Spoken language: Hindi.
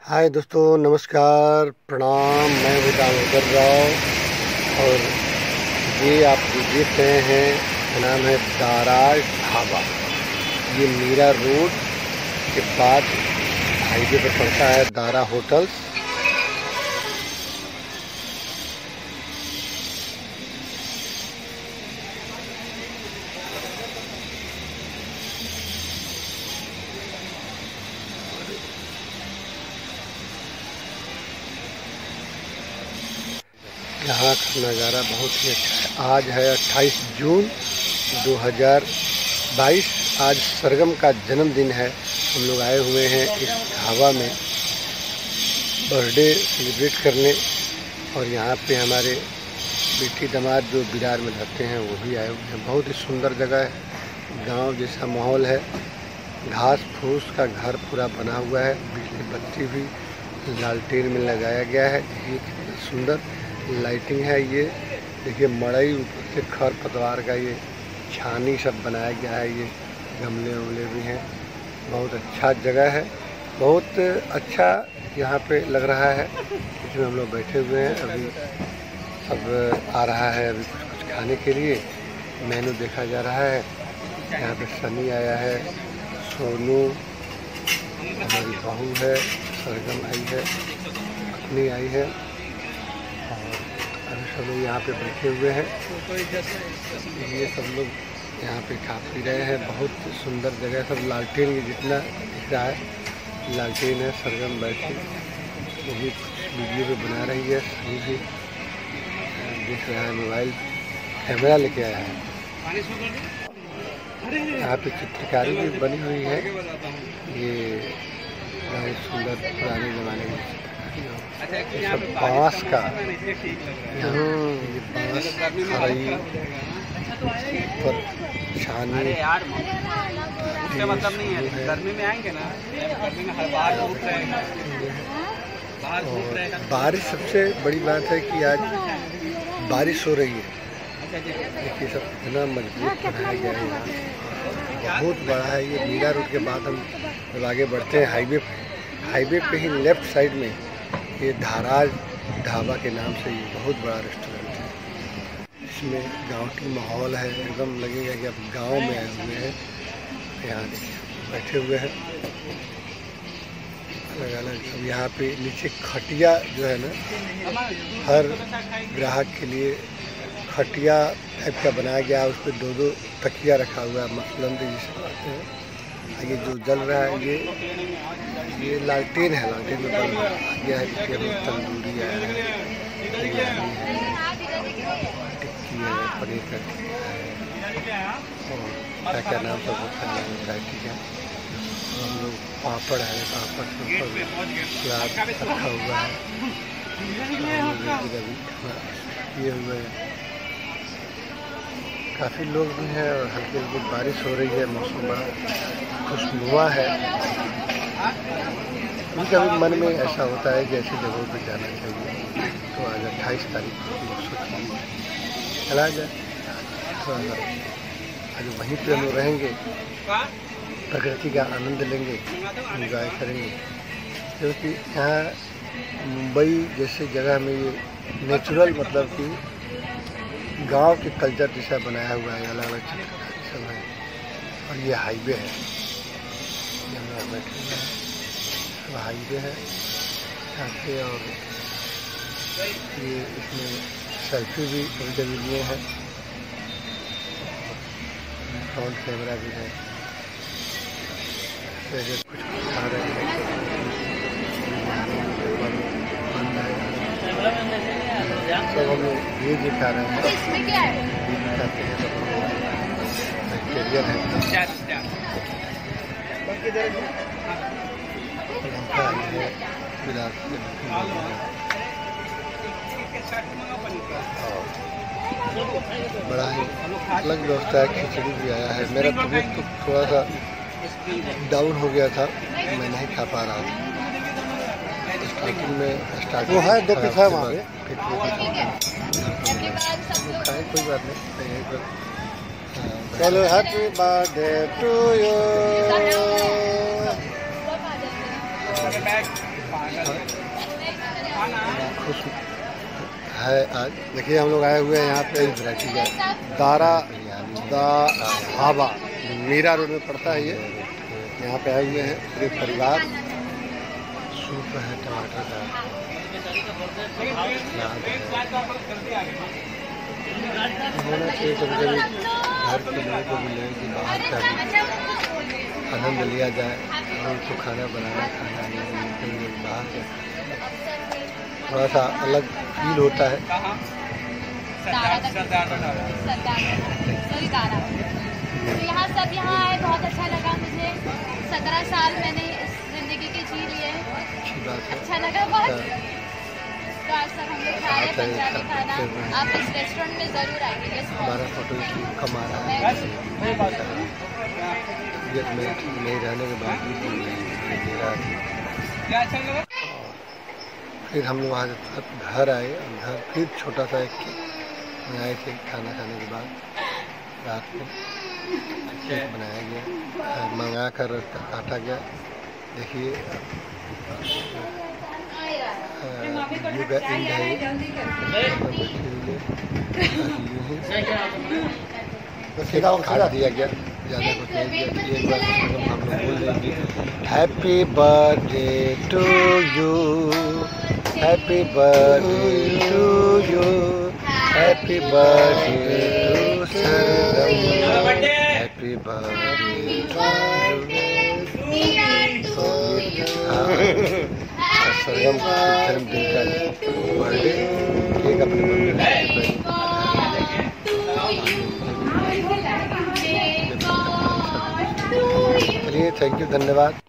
हाय दोस्तों, नमस्कार, प्रणाम। मैं हूँ दामोदर राव और ये आप जो देख रहे हैं इसका नाम है दाराज ढाबा। ये मीरा रोड के बाद हाईवे पर पड़ता है दारा होटल्स। यहाँ का नज़ारा बहुत ही अच्छा है। आज है 28 जून 2022। आज सरगम का जन्मदिन है। हम लोग आए हुए हैं इस ढाबा में बर्थडे सेलिब्रेट करने और यहाँ पे हमारे बेटी दामाद जो बिरार में रहते हैं वो भी आए हुए हैं। बहुत ही सुंदर जगह है, गांव जैसा माहौल है। घास फूस का घर पूरा बना हुआ है। बिजली बत्ती भी लालटेन में लगाया गया है। ये कितना सुंदर लाइटिंग है। ये देखिए मड़ई ऊपर से खर पतवार का ये छानी सब बनाया गया है। ये गमले वमले भी हैं। बहुत अच्छा जगह है, बहुत अच्छा यहाँ पे लग रहा है। इसमें हम लोग बैठे हुए हैं। अभी सब आ रहा है अभी कुछ खाने के लिए। मेनू देखा जा रहा है। यहाँ पे सनी आया है, सोनू, हमारी बहू है, सरगम आई है, अपनी आई है और अभी सब लोग यहाँ पे बैठे हुए हैं। ये सब लोग यहाँ पे खा पी रहे हैं। बहुत सुंदर जगह, सब लालटेन जितना दिख रहा है लालटेन है। सरगम बैठी वो भी कुछ वीडियो पे बना रही है। सभी भी देख रहा है, मोबाइल कैमरा लेके आया है। यहाँ पे चित्रकारी भी बनी हुई है। ये बहुत सुंदर पुराने ज़माने की चित्रकारी है। सब बाँस का, ये बाँस खड़ई पर छानी। मतलब नहीं है, गर्मी में आएंगे ना, गर्मी में हर बार धूप रहेगा, बाहर धूप रहेगा। बारिश सबसे बड़ी बात है कि आज बारिश हो रही है। देखिए सब इतना मजबूत बनाया गया है। यहाँ बहुत बड़ा है। ये मीरा रोड के बाद हम जब आगे बढ़ते हैं हाईवे पे ही लेफ्ट साइड में ये दाराज ढाबा के नाम से ये बहुत बड़ा रेस्टोरेंट है। इसमें गांव की माहौल है, एकदम लगेगा कि अब गांव में आए हुए हैं। यहाँ देखिए बैठे हुए हैं अलग अलग सब। यहाँ पे नीचे खटिया जो है ना, हर ग्राहक के लिए खटिया टाइप का बनाया गया है। उस पर दो तकिया रखा हुआ है, मसलन जिसे कहते हैं। ये जो जल रहा है ये लालटेन है। लालटेन में बन गया है। देखिए हम तंदूरी आया है, बिरयानी है, टिक्की है, पनीर का टिक्का है और क्या नाम सब होता है वैरायटी का। हम लोग पापड़ है, पापड़ के ऊपर सलाद रखा हुआ है। ये हुआ है। काफ़ी लोग भी हैं और हल्की हल्की बारिश हो रही है। मौसम बड़ा खुशनुमा है। कभी मन में ऐसा होता है कि ऐसी जगहों पर जाना चाहिए। तो आज 28 तारीख को लोग सोचिए चला जाए तो आज वहीं पे हम लोग रहेंगे, प्रकृति का आनंद लेंगे, एंजॉय करेंगे। क्योंकि यहाँ मुंबई जैसे जगह में ये नेचुरल मतलब कि गांव के कल्चर जैसा बनाया हुआ है। अलग अलग चित्रकारी सब है और ये हाईवे है। ये हम लोग बैठे हुए हैं, सब हाईवे है यहाँ पे। और ये इसमें सेल्फी भी कभी कभी लिए हैं, फ्रंट कैमरा भी है। जैसे कुछ खा रहे हैं सब हम लोग ये दिखा रहे हैं। इसमें क्या है? ये दिखाते हैं सब बैक्टीरिया है। बड़ा ही अलग व्यवस्था है। खिचड़ी भी आया है। मेरा तबीयत तो थोड़ा सा डाउन हो गया था, मैं नहीं खा पा रहा था स्टार्टिंग में। वो है 2 पीस है वहाँ पे, खाए कोई बात नहीं। चलो हैप्पी बर्थडे टू यू। खुश है आज। देखिए हम लोग आए हुए हैं यहाँ पे वैरायटी का दारा दा ढाबा, मीरा रोड में पड़ता है ये। यहाँ पे आए हुए हैं पूरे परिवार। सूप है टमाटर का, होना चाहिए कभी कभी घर के लोगों को भी लें कि बाहर का भी आनंद लिया जाए। उनको खाना बनाना खाना नहीं बाहर का थोड़ा सा अलग फील होता है। यहाँ सब यहाँ आए, बहुत अच्छा लगा मुझे। 17 साल मैंने इस जिंदगी के जी लिए, अच्छा लगा बहुत। तो आज सब हम लोग खा रहे हैं पंजाबी खाना। आप इस रेस्टोरेंट में ज़रूर आएंगे। हमारा फोटो कम आ रहा है नहीं रहने के बाद भी फिर हम लोग वहाँ घर आए और घर फिर छोटा सा एक बनाए थे। खाना खाने के बाद रात को केक बनाया गया, मंगा कर काटा गया। देखिए वीडियो का एंड है काट दिया गया, ज़्यादा कुछ नहीं किया। एक बार हम लोग बोल देंगे happy birthday to you, happy birthday to you, happy birthday to Sargam, happy birthday Sargam जन्मदिन का बर्थडे केक अपने मम्मी चलिए। थैंक यू, धन्यवाद।